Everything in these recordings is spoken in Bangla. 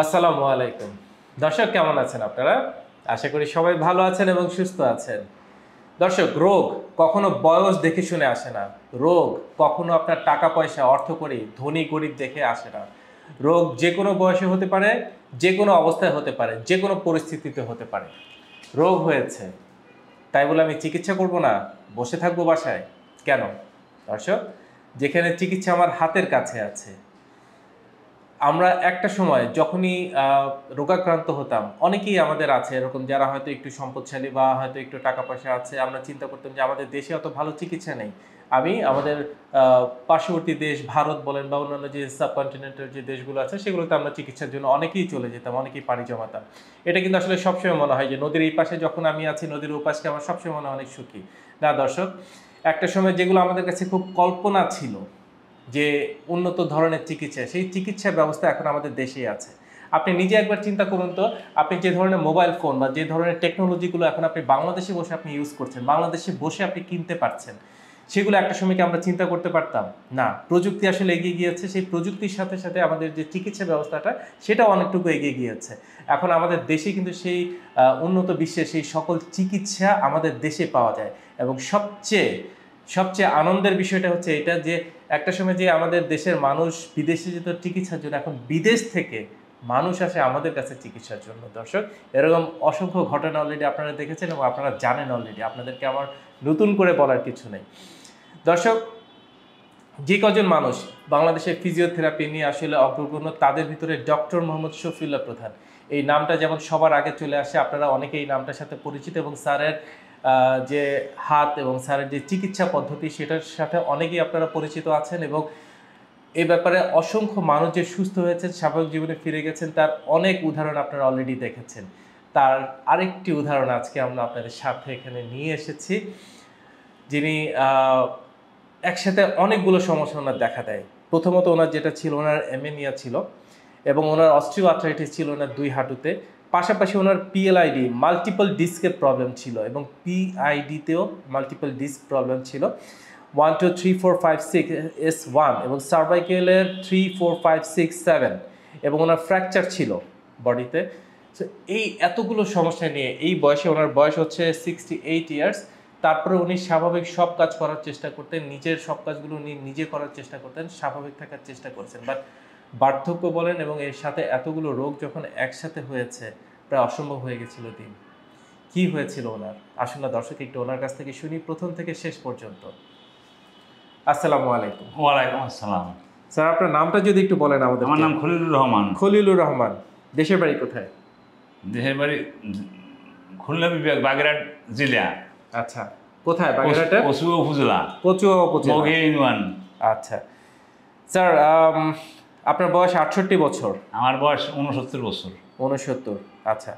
আসসালামু আলাইকুম দর্শক, কেমন আছেন আপনারা? আশা করি সবাই ভালো আছেন এবং সুস্থ আছেন। দর্শক, রোগ কখনো বয়স দেখে শুনে আসে না। রোগ কখনো আপনার টাকা পয়সা অর্থকড়ি ধনী গরিব দেখে আসে না। রোগ যে কোনো বয়সে হতে পারে, যে কোনো অবস্থায় হতে পারে, যে কোনো পরিস্থিতিতে হতে পারে। রোগ হয়েছে তাই বলে আমি চিকিৎসা করব না, বসে থাকবো বাসায় কেন? দর্শক, যেখানে চিকিৎসা আমার হাতের কাছে আছে। আমরা একটা সময় যখনই রোগাক্রান্ত হতাম, অনেকেই আমাদের আছে এরকম যারা হয়তো একটু সম্পদশালী বা হয়তো একটু টাকা পয়সা আছে, আমরা চিন্তা করতাম যে আমাদের দেশে অত ভালো চিকিৎসা নেই। আমি আমাদের পার্শ্ববর্তী দেশ ভারত বলেন বা অন্যান্য যে সাবকন্টিনেন্টের যে দেশগুলো আছে সেগুলোতে আমরা চিকিৎসার জন্য অনেকেই চলে যেতাম, অনেকেই পাড়ি জমাতাম। এটা কিন্তু আসলে সবসময় মনে হয় যে নদীর এই পাশে যখন আমি আছি, নদীর ওই পাশে আমার সবসময় মনে হয় অনেক সুখী। না দর্শক, একটা সময় যেগুলো আমাদের কাছে খুব কল্পনা ছিল যে উন্নত ধরনের চিকিৎসা, সেই চিকিৎসা ব্যবস্থা এখন আমাদের দেশেই আছে। আপনি নিজে একবার চিন্তা করুন তো, আপনি যে ধরনের মোবাইল ফোন বা যে ধরনের টেকনোলজিগুলো এখন আপনি বাংলাদেশে বসে আপনি ইউজ করছেন, বাংলাদেশে বসে আপনি কিনতে পারছেন, সেগুলো একটা সময় কি আমরা চিন্তা করতে পারতাম? না। প্রযুক্তি আসলে এগিয়ে গিয়েছে, সেই প্রযুক্তির সাথে সাথে আমাদের যে চিকিৎসা ব্যবস্থাটা সেটাও অনেকটুকু এগিয়ে গিয়েছে। এখন আমাদের দেশে কিন্তু সেই উন্নত বিশ্বে সেই সকল চিকিৎসা আমাদের দেশে পাওয়া যায়। এবং সবচেয়ে আনন্দের বিষয়টা হচ্ছে এটা যে একটা সময় যে আমাদের দেশের মানুষ বিদেশে যেত চিকিৎসার জন্য, এখন বিদেশ থেকে মানুষ আসে আমাদের কাছে চিকিৎসার জন্য। দর্শক, এরকম অসংখ্য ঘটনা অলরেডি আপনারা দেখেছেন এবং আপনারা জানেন অলরেডি, আপনাদেরকে আমার নতুন করে বলার কিছু নেই। দর্শক, যে কজন মানুষ বাংলাদেশের ফিজিওথেরাপি নিয়ে আসলে অগ্রগণ্য, তাদের ভিতরে ডক্টর.Md. শফিউল্লাহ প্রধান এই নামটা যেমন সবার আগে চলে আসে, আপনারা অনেকে এই নামটার সাথে পরিচিত এবং স্যারের যে হাত এবং স্যারের যে চিকিৎসা পদ্ধতি সেটার সাথে অনেকেই আপনারা পরিচিত আছেন। এবং এই ব্যাপারে অসংখ্য মানুষ যে সুস্থ হয়েছেন, স্বাভাবিক জীবনে ফিরে গেছেন, তার অনেক উদাহরণ আপনারা অলরেডি দেখেছেন। তার আরেকটি উদাহরণ আজকে আমরা আপনাদের সাথে এখানে নিয়ে এসেছি, যিনি একসাথে অনেকগুলো সমস্যা ওনার দেখা দেয়। প্রথমত ওনার যেটা ছিল, ওনার অ্যানিমিয়া ছিল এবং ওনার অস্টিও আর্থ্রাইটিস ছিল ওনার দুই হাঁটুতে। পাশাপাশি ওনার পিএলআইডি মাল্টিপল ডিস্কের প্রবলেম ছিল এবং পিআইডিতেও মাল্টিপল ডিস্ক প্রবলেম ছিল। 1 2 3 4 5 6 S1 এবং সার্ভাইকেলের 3 4 5 6 7 এবং ওনার ফ্র্যাকচার ছিল বডিতে। সো এই এতগুলো সমস্যা নিয়ে এই বয়সে, ওনার বয়স হচ্ছে 68 ইয়ার্স, তারপরে উনি স্বাভাবিক সব কাজ করার চেষ্টা করতেন, নিজের সব কাজগুলো উনি নিজে করার চেষ্টা করতেন, স্বাভাবিক থাকার চেষ্টা করছেন। বাট বার্ধক্য বলেন এবং এর সাথে এতগুলো রোগ যখন একসাথে হয়েছে, প্রায় অসম্ভব হয়ে গেছিল দিন। কি হয়েছিল ওনার? আসলে দর্শক একটু ওনার কাছ থেকে শুনি প্রথম থেকে শেষ পর্যন্ত। আসসালামু আলাইকুম। ওয়ালাইকুম আসসালাম। স্যার, আপনার নামটা যদি একটু বলেন আমাদের। আমার নাম খলিলুর রহমান। খলিলুর রহমান। দেশের বাড়ি কোথায়? দেশের বাড়ি খুলনা বিভাগ, বাগেরহাট জেলা। আচ্ছা, কোথায় বাগেরহাটে? কচুয়া উপজেলা। কচুয়া উপজেলা, মগী ইউনিয়ন। আচ্ছা স্যার, আপনার বয়স 68 বছর। আমার বয়স 69 বছর। 69, আচ্ছা।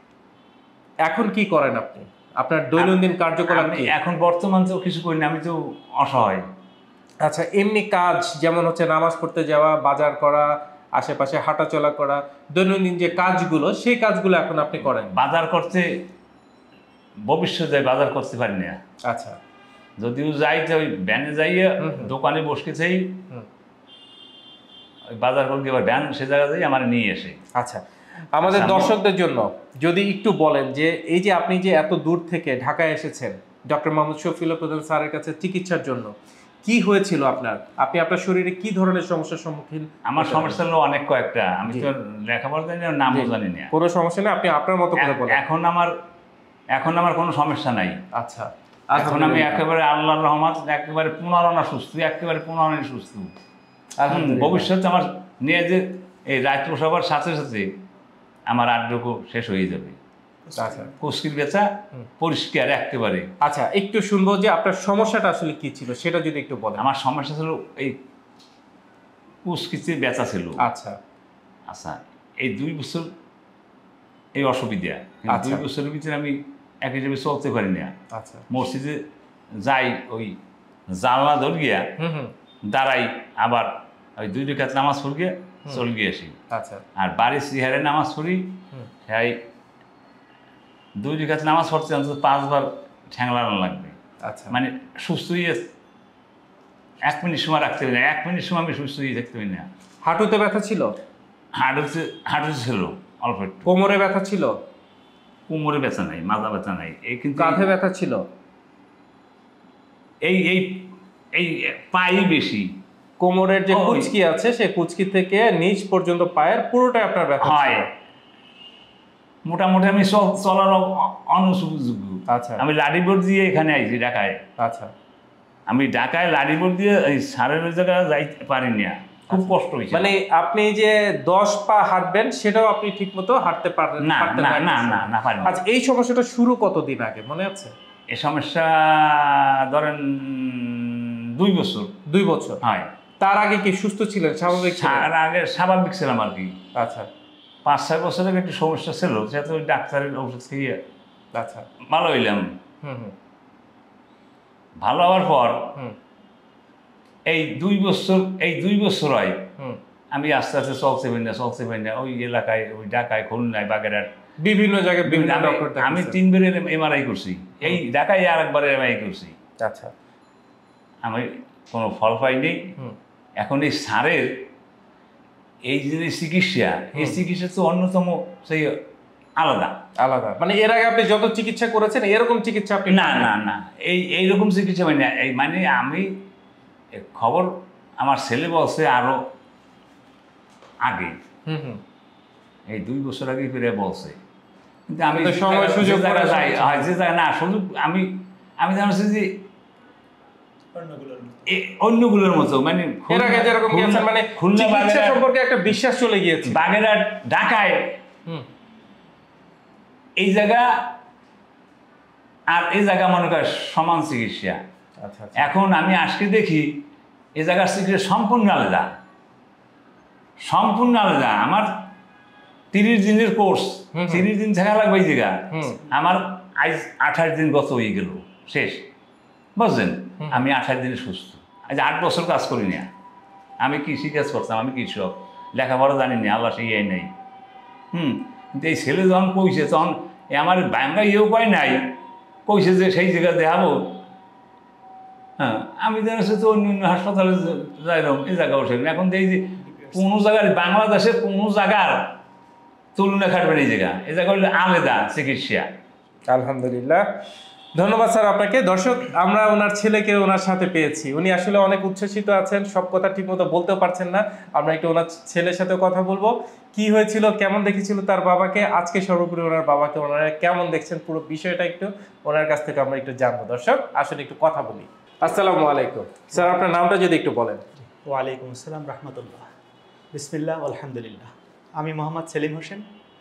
এখন কি করেন আপনি? আপনার দৈনন্দিন কার্যকলাপ কি? এখন বর্তমান তো কিছু করি না, আমি তো অসহায়। আচ্ছা, এমনি কাজ যেমন হচ্ছে নামাজ পড়তে যাওয়া, বাজার করা, আশেপাশে হাঁটাচলা করা, দৈনন্দিন যে কাজগুলো, সেই কাজগুলো এখন আপনি করেন? বাজার করতে ভবিষ্যতে বাজার করতে পারি না। আচ্ছা, যদিও যাই যে ওই ভ্যানে যাইয়ে দোকানে বসকে চাই, বাজার করতে এবার ভ্যান সে জায়গা যাই আমার নিয়ে এসে। আচ্ছা, আমাদের দর্শকদের জন্য যদি একটু বলেন যে এই যে আপনি যে এত দূর থেকে ঢাকায় এসেছেন ডক্টর.Md. শফিউল্লাহ প্রধান স্যারের কাছে চিকিৎসার জন্য, কি হয়েছিল আপনার? আপনি আপনার শরীরে কি ধরনের সমস্যার সম্মুখীন? আমার সমস্যা হলো অনেক কয়েকটা, আমি তো লেখাপড়া জানি না, নামও জানি না। কোনো সমস্যা নেই, আপনি আপনার মতো করে বলেন। এখন আমার কোনো সমস্যা নাই। আচ্ছা, এখন আমি একেবারে আল্লাহর রহমত একেবারে পুনরানা সুস্থ, একেবারে পুনরানি সুস্থ। ভবিষ্যতে আমার নিয়ে যে এই রাত সবার সাথে সাথে আমার আড্ডকু শেষ হয়ে যাবে। আচ্ছা, কুস্কির বেচা পরিষ্কার একেবারে। আচ্ছা, একটু শুনবো যে আপনার সমস্যাটা আসলে কি ছিল, সেটা যদি একটু বলেন। আমার সমস্যা ছিল এই কুস্কিতে বেচা ছিল। আচ্ছা আচ্ছা, এই 2 বছর এই অসুবিধা। 2 বছরের ভিতরে আমি এক হিসেবে চলতে পারি না। আচ্ছা, মসজিদে যাই, ওই জানলা ধর গিয়া দাঁড়াই, আবার ওই 2 রাকাত নামাজ পড়ে গিয়ে চলে গিয়ে আসি। আচ্ছা, আর বাড়ির সিহারে নামাজ পড়ি, তাই 2 রাকাত নামাজ পড়তে অন্তত 5 বার ঠ্যাংলানো লাগবে। আচ্ছা, মানে সুস্থ হয়ে 1 মিনিট সময় রাখতে পারি না, 1 মিনিট সময় আমি সুস্থ হয়ে থাকতে পারি না। হাঁটুতে ব্যথা ছিল? হার্ট ছিল অল্প একটু। কোমরে ব্যথা ছিল? কোমরে ব্যথা নাই, মাজা ব্যথা নাই, এই কিন্তু কাঁধে ব্যথা ছিল? এই এই এই পাই বেশি। কোমরের যে কুচকি আছে সেই কুচকি থেকে নিচ পর্যন্ত পায়ের পুরোটাই আপনার ব্যথা হয়। মোটামুটি আমি চলার অনুযোগ্য। আচ্ছা, আমি লাডিবোর্ড দিয়ে এখানে আইছি ঢাকায়। আচ্ছা, আমি ঢাকায় লাডিবোর্ড দিয়ে এই সারের জায়গায় যাইতে পারি না, খুব কষ্ট হয়েছে। মানে আপনি যে 10 পা হাঁটবেন সেটাও আপনি ঠিকমতো হাঁটতে পারেন না না না না না পারি। আচ্ছা, এই সমস্যাটা শুরু কতদিন আগে মনে আছে? এই সমস্যা ধরেন 2 বছর। 2 বছর? হয়। তার আগে কি সুস্থ ছিলেন, স্বাভাবিক ছিলেন? তার আগে স্বাভাবিক ছিলাম আর কি। আচ্ছা, 5-6 বছরের একটু সমস্যা ছিল, সেটা ওই ডাক্তারের ওষুধ খেয়ে আচ্ছা ভালো হইলাম। ভালো হওয়ার পর এই 2 বছর হয় আমি আস্তে আস্তে চলছে না ওই এলাকায়, ওই ঢাকায়, খুলনায়, বাগেরহাট, বিভিন্ন জায়গায় আমি 3 বার এমআরআই করছি। এই ঢাকায় আরেকবার এমআরআই করছি। আচ্ছা, আমি কোনো ফল পাইনি। এখন এই সারের এই যে চিকিৎসা, এই চিকিৎসা তো অন্যতম সেই আলাদা। মানে এর আগে আপনি যত চিকিৎসা করেছেন এরকম চিকিৎসা আপনি? না না না, এইরকম চিকিৎসা মানে মানে আমি খবর আমার ছেলে বলছে আরো আগে, এই 2 বছর আগে ফিরে বলছে, কিন্তু আমি সময় সুযোগ যে জায়গায় না সুযোগ আমি জানছি যে অন্যগুলোর মতো, মানে এর আগে যেরকম গিয়েছেন মানে চিকিৎসা সম্পর্কে একটা বিশ্বাস চলে গিয়েছে। বাগেরহাট, ঢাকায় এই জায়গা আর এই জায়গা মনে করে সমান চিকিৎসা। এখন আমি আজকে দেখি এই জায়গার চিকিৎসা সম্পূর্ণ আলাদা, সম্পূর্ণ আলাদা। আমার 30 দিনের কোর্স, 30 দিন থাকা লাগবে এই জায়গা, আমার আজ 28 দিন গত হয়ে গেল, শেষ, বুঝলেন? আমি 28 দিনে সুস্থ। আজ 8 বছর কাজ করি না। আমি কৃষি কাজ করতাম, আমি কৃষক, লেখাপড়া জানি না, আল্লাহ সেই নাই। কিন্তু এই ছেলে যখন কইছে তখন আমার বাংলা উপায় নাই, কইছে যে সেই জায়গা দেখাবো। হ্যাঁ, আমি জানাচ্ছি তো অন্য অন্য হাসপাতালে যাইলাম, এই জায়গা বসে। এখন দেখি যে কোনো জায়গার, বাংলাদেশের কোনো জায়গার তুলনা খাটবেন এই জায়গা, এই জায়গা হলে আলাদা চিকিৎসা। আলহামদুলিল্লাহ, ধন্যবাদ স্যার আপনাকে। দর্শক, আমরা ওনার ছেলেকে ওনার সাথে পেয়েছি, উনি আসলে অনেক উচ্ছ্বসিত আছেন, সব কথা ঠিকমতো বলতেও পারছেন না। আমরা একটু ওনার ছেলের সাথে কথা বলবো, কি হয়েছিল, কেমন দেখেছিল তার বাবাকে, আজকে সর্বোপরি ওনার বাবাকে ওনারা কেমন দেখছেন, পুরো বিষয়টা একটু ওনার কাছ থেকে আমরা একটু জানবো। দর্শক, আসলে একটু কথা বলি। আসসালামু আলাইকুম স্যার, আপনার নামটা যদি একটু বলেন। ওয়ালাইকুম আসসালাম রহমতুল্লাহ, বিসমিল্লাহ, আলহামদুলিল্লাহ। আমি মোহাম্মদ সেলিম হোসেন,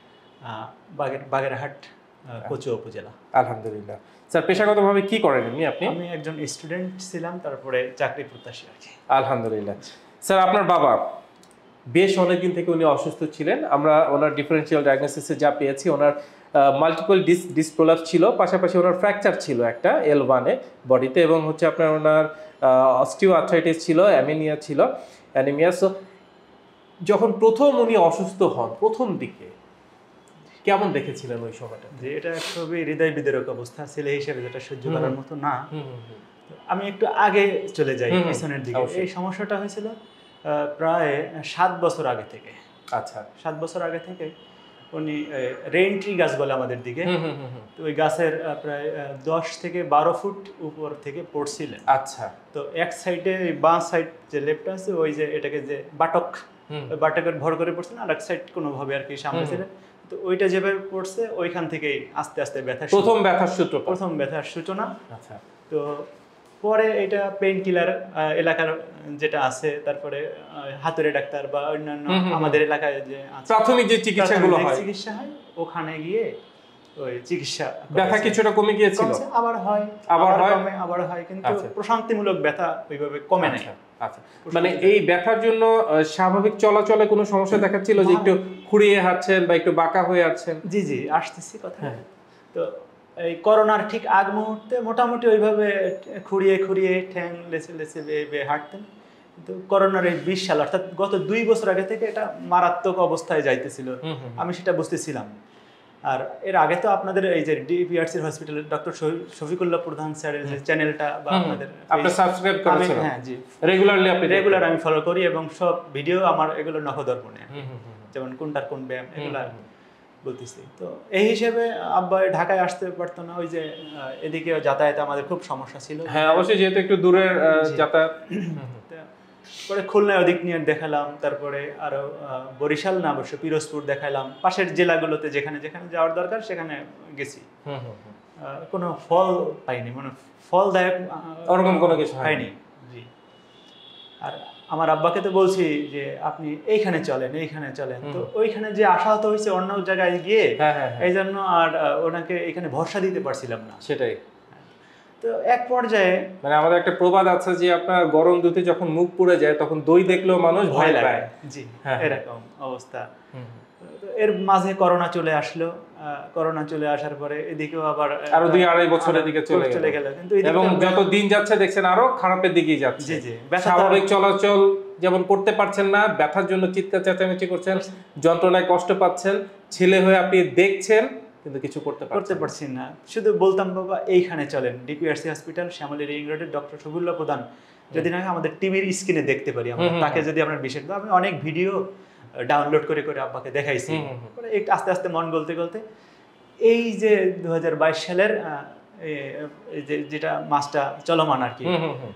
বাগেরহাট কচুয়া উপজেলা। আলহামদুলিল্লাহ। স্যার, পেশাগতভাবে কি করেন এমনি আপনি? আমি একজন স্টুডেন্ট ছিলাম, তারপরে চাকরি প্রত্যাশী আর কি। আলহামদুলিল্লাহ। স্যার, আপনার বাবা বেশ অনেকদিন থেকে উনি অসুস্থ ছিলেন। আমরা ওনার ডিফারেন্সিয়াল ডায়াগনোসিসে যা পেয়েছি, ওনার মাল্টিপল ডিস্ক প্রোলাপস ছিল, পাশাপাশি ওনার ফ্র্যাকচার ছিল একটা L1-এ বডিতে, এবং হচ্ছে আপনার ওনার অস্টিও আর্থ্রাইটিস ছিল, অ্যানিমিয়া ছিল, অ্যানিমিয়া। সো যখন প্রথম উনি অসুস্থ হন, প্রথম দিকে কেমন দেখেছিলেন ওই সময়টা? যে এটা খুবই হৃদয় বিদারক অবস্থা, ছেলে হিসেবে যেটা সহ্য করার মতো না। আমি একটু আগে চলে যাই পিছনের দিকে। এই সমস্যাটা হয়েছিল প্রায় 7 বছর আগে থেকে। আচ্ছা, 7 বছর আগে থেকে উনি রেইন ট্রি গাছ বলে আমাদের দিকে, তো ওই গাছের প্রায় 10 থেকে 12 ফুট উপর থেকে পড়ছিলেন। আচ্ছা, তো এক সাইডে বাঁ সাইড যে লেফট আছে, ওই যে এটাকে যে বাটক, ওই বাটকের ভর করে পড়ছিলেন, আর এক সাইড কোনোভাবে আর কি সামনে ছিলেন। তো ওইটা যেভাবে পড়ছে ওইখান থেকেই আস্তে আস্তে ব্যথা, প্রথম ব্যথার সূচনা। আচ্ছা, তো পরে এটা পেইন কিলার এলাকার যেটা আছে, তারপরে হাতুড়ে ডাক্তার বা অন্যান্য আমাদের এলাকায় যে প্রাথমিক যে চিকিৎসাগুলো হয়, চিকিৎসা হয়, ওখানে গিয়ে ওই চিকিৎসা, ব্যথা কিছুটা কমে গিয়েছিল, আবার হয়, কিন্তু প্রশান্তিমূলক ব্যথা ওইভাবে কমে নাই। আচ্ছা, মানে এই ব্যথার জন্য স্বাভাবিক চলাচলে কোনো সমস্যা দেখাচ্ছিল, যে একটু খুঁড়িয়ে হাঁটছেন বা একটু বাঁকা হয়ে আসছেন? জি আসতেছি কথা। তো এই করোনার ঠিক আগ মুহূর্তে মোটামুটি ওইভাবে খুঁড়িয়ে ঠ্যাং লেচে বেয়ে হাঁটতেন, কিন্তু করোনার এই 20 সাল, অর্থাৎ গত 2 বছর আগে থেকে এটা মারাত্মক অবস্থায় যাইতেছিল, আমি সেটা বুঝতেছিলাম। আর এর আগে তো আপনাদের এই যে DPRC হসপিটালের ডক্টর শফিকুল্লাহ প্রধান স্যারের যে চ্যানেলটা বা আপনাদের আপনি সাবস্ক্রাইব করেছেন? হ্যাঁ জি, রেগুলার আমি ফলো করি এবং সব ভিডিও আমার এগুলো নখদর্পণে। যেমন কোনটার কোন ব্যায়াম এগুলা বলতেছি। তো এই হিসেবে আব্বা ঢাকায় আসতে পারতো না, ওই যে এদিকে যাতায়াতে আমাদের খুব সমস্যা ছিল। হ্যাঁ অবশ্যই, যেহেতু একটু দূরের যাতায়াত। পরে খুলনায় ওদিক নিয়ে দেখালাম, তারপরে আরো বরিশাল না অবশ্য পিরোজপুর দেখালাম, পাশের জেলাগুলোতে যেখানে যেখানে যাওয়ার দরকার সেখানে গেছি। কোনো ফল পাইনি, মানে ফলদায়ক ওরকম কোনো কিছু হয়নি। জি। আর আমার আব্বাকে তো বলছি যে আপনি এইখানে চলেন, এইখানে চলেন, তো ওইখানে যে আশাহত হয়েছে অন্য জায়গায় গিয়ে, এই জন্য আর ওনাকে এখানে ভরসা দিতে পারছিলাম না। সেটাই। তো এক পর্যায়ে মানে আমাদের একটা প্রবাদ আছে যে আপনার গরম দুধে যখন মুখ পুড়ে যায় তখন দই দেখলেও মানুষ ভয় পায়। জি, এরকম অবস্থা। এর মাঝে করোনা চলে আসলো। করোনা চলে আসার পরে এদিকেও আবার আরো 2-2.5 বছর এদিকে চলে গেল, কিন্তু এবং যত দিন যাচ্ছে দেখছেন আরো খারাপের দিকেই যাচ্ছে। জি জি, স্বাভাবিক চলাচল যেমন করতে পারছেন না, ব্যথার জন্য চিৎকার চেঁচামেচি করছেন, যন্ত্রণায় কষ্ট পাচ্ছেন, ছেলে হয়ে আপনি দেখছেন কিন্তু কিছু করতে পারছি না। শুধু বলতাম বাবা এইখানে চলেন, ডিপিআরসি হসপিটাল শ্যামলী রিং রোডের ডক্টর শফিউল্লাহ প্রধান, যদি না আমাদের টিভির স্ক্রিনে দেখতে পারি আমরা, তাকে যদি আপনার বিশেষ, আমি অনেক ভিডিও ডাউনলোড করে করে আব্বাকে দেখাইছি। একটু আস্তে আস্তে মন গলতে গলতে এই যে 2022 সালের যেটা মাসটা চলমান আর কি,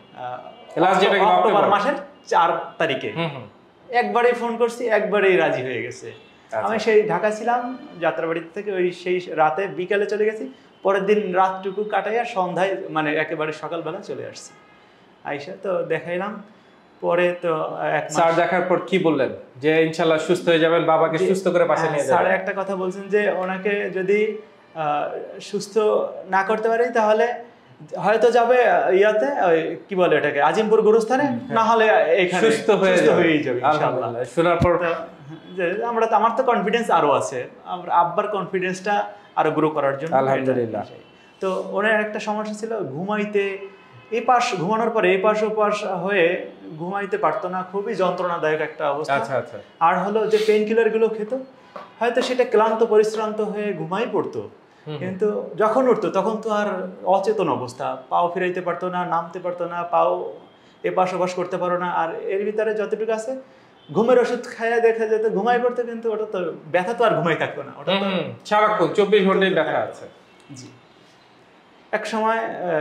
অক্টোবর মাসের 4 তারিখে একবারেই ফোন করছি, একবারেই রাজি হয়ে গেছে। আমি সেই ঢাকা ছিলাম, যাত্রাবাড়ি থেকে ওই সেই রাতে বিকালে চলে গেছি, পরের দিন রাতটুকু কাটাইয়া সন্ধ্যায় মানে একেবারে সকালবেলা চলে আসছি। আইসা তো দেখাইলাম, পরে তো স্যার দেখার পর কি বললেন যে ইনশাআল্লাহ সুস্থ হয়ে যাবেন, বাবাকে সুস্থ করে পাশে নিয়ে যাবেন? স্যার একটা কথা বলছেন যে ওনাকে যদি সুস্থ না করতে পারি তাহলে হয়তো যাবে ইয়াতে, কি বলে এটাকে, আজিমপুর গুরুস্থানে, না হলে এখানে সুস্থ হয়ে যাবে ইনশাআল্লাহ। শোনার পর আমার তো কনফিডেন্স আরো আছে, আমার আব্বার কনফিডেন্সটা আরো গ্রো করার জন্য আলহামদুলিল্লাহ। তো ওনার একটা সমস্যা ছিল, ঘুমাইতে এই পাশ ঘুমানোর পরে এই পাশ ওপাশ হয়ে ঘুমাইতে পারতো না, খুবই যন্ত্রণাদায়ক একটা অবস্থা। আর হলো যে পেইন কিলার গুলো খেত, হয়তো সেটা ক্লান্ত পরিশ্রান্ত হয়ে ঘুমাই পড়তো, কিন্তু যখন উঠতো তখন তো আর অচেতন অবস্থা, পাও ফিরাইতে পারতো না, নামতে পারতো না, পাও এপাশ ওপাশ করতে পারো না। আর এর ভিতরে যতটুকু আছে ঘুমের ওষুধ খাইয়া দেখা যেত, ঘুমাই পড়তো, কিন্তু ওটা তো ব্যথা তো আর ঘুমাই থাকতো না, ওটা তো সারাক্ষণ 24 ঘন্টায় ব্যথা আছে। জি। এক সময়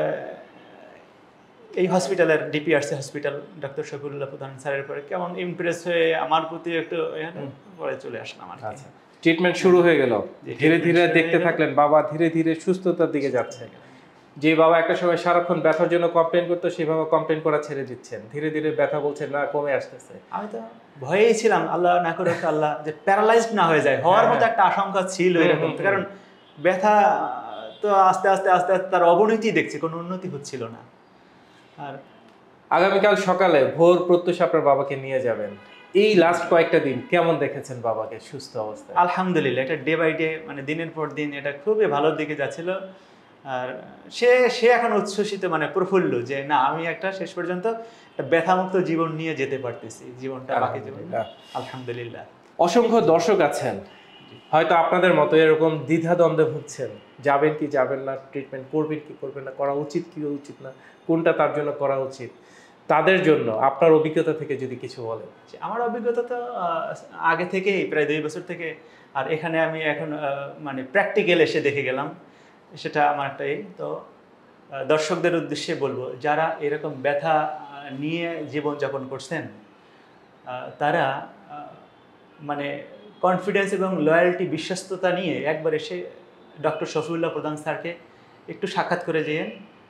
এই হসপিটালের ডিপিআরসি হসপিটাল ডক্টর শফিউল্লাহ প্রধান স্যারের পরে কেমন ইমপ্রেস হয়ে আমার প্রতি একটু পরে চলে আসলাম আর কি। ট্রিটমেন্ট শুরু হয়ে গেল, ধীরে ধীরে দেখতে থাকলেন বাবা ধীরে ধীরে সুস্থতার দিকে যাচ্ছে। যে বাবা একটা সময় সারাক্ষণ ব্যথার জন্য কমপ্লেন করতো, সেই বাবা কমপ্লেন করা ছেড়ে দিচ্ছেন, ধীরে ধীরে ব্যথা বলছেন না কমে আসতেছে। আমি তো ভয়েই ছিলাম, আল্লাহ না করে আল্লাহ যে প্যারালাইজড না হয়ে যায়, হওয়ার মতো একটা আশঙ্কা ছিল এরকম, কারণ ব্যথা তো আস্তে আস্তে আস্তে আস্তে তার অবনতি দেখছি, কোনো উন্নতি হচ্ছিল না। আর আগামীকাল সকালে ভোর প্রত্যুষে আপনার বাবাকে নিয়ে যাবেন, এই লাস্ট কয়েকটা দিন কেমন দেখেছেন বাবাকে সুস্থ অবস্থায়? আলহামদুলিল্লাহ, এটা ডে বাই ডে মানে দিনের পর দিন এটা খুবই ভালোর দিকে যাচ্ছিল। আর সে এখন উচ্ছ্বসিত, মানে প্রফুল্ল যে না আমি একটা শেষ পর্যন্ত একটা ব্যথামুক্ত জীবন নিয়ে যেতে পারতেছি, জীবনটা বাকি জীবন আলহামদুলিল্লাহ। অসংখ্য দর্শক আছেন হয়তো আপনাদের মতো এরকম দ্বিধাদ্বন্দ্বে ভুগছেন, যাবেন কি যাবেন না, ট্রিটমেন্ট করবেন কি করবেন না, করা উচিত কি উচিত না, কোনটা তার জন্য করা উচিত, তাদের জন্য আপনার অভিজ্ঞতা থেকে যদি কিছু বলেন। আমার অভিজ্ঞতা তো আগে থেকেই প্রায় 2 বছর থেকে, আর এখানে আমি এখন মানে প্র্যাকটিক্যাল এসে দেখে গেলাম, সেটা আমার একটাই। তো দর্শকদের উদ্দেশ্যে বলবো, যারা এরকম ব্যথা নিয়ে জীবনযাপন করছেন তারা মানে কনফিডেন্স এবং লয়্যালটি বিশ্বস্ততা নিয়ে একবার এসে ডক্টর শফিউল্লাহ প্রধান স্যারকে একটু সাক্ষাৎ করে যেয়েন।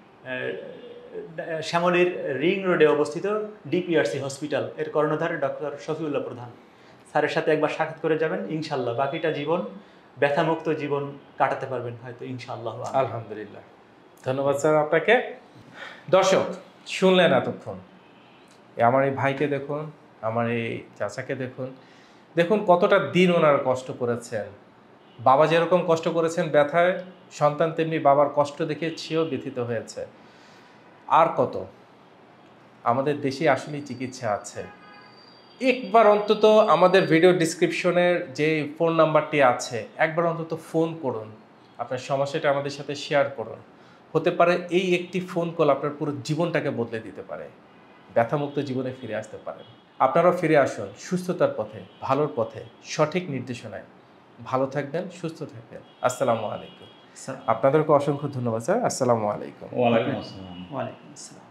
শ্যামলীর রিং রোডে অবস্থিত ডিপিআরসি হসপিটাল এর কর্ণধারে ডক্টর শফিউল্লাহ প্রধান স্যারের সাথে একবার সাক্ষাৎ করে যাবেন, ইনশাল্লাহ বাকিটা জীবন ব্যথামুক্ত জীবন কাটাতে পারবেন হয়তো ইনশাআল্লাহ। আলহামদুলিল্লাহ, ধন্যবাদ স্যার আপনাকে। দর্শক শুনলেন এতক্ষণ, আমার এই ভাইকে দেখুন, আমার এই চাচাকে দেখুন, দেখুন কতটা দিন ওনারা কষ্ট করেছেন। বাবা যেরকম কষ্ট করেছেন ব্যথায়, সন্তান তেমনি বাবার কষ্ট দেখে সেও ব্যথিত হয়েছে। আর কত, আমাদের দেশে আসলে চিকিৎসা আছে। একবার অন্তত আমাদের ভিডিও ডিসক্রিপশনের যে ফোন নাম্বারটি আছে, একবার অন্তত ফোন করুন, আপনার সমস্যাটা আমাদের সাথে শেয়ার করুন। হতে পারে এই একটি ফোন কল আপনার পুরো জীবনটাকে বদলে দিতে পারে, ব্যথামুক্ত জীবনে ফিরে আসতে পারেন। আপনারাও ফিরে আসুন সুস্থতার পথে, ভালোর পথে, সঠিক নির্দেশনায়। ভালো থাকবেন, সুস্থ থাকবেন। আসসালামু আলাইকুম। আপনাদেরকে অসংখ্য ধন্যবাদ স্যার। আসসালামু আলাইকুম। ওয়ালাইকুম আসসালাম। ওয়ালাইকুম আসসালাম।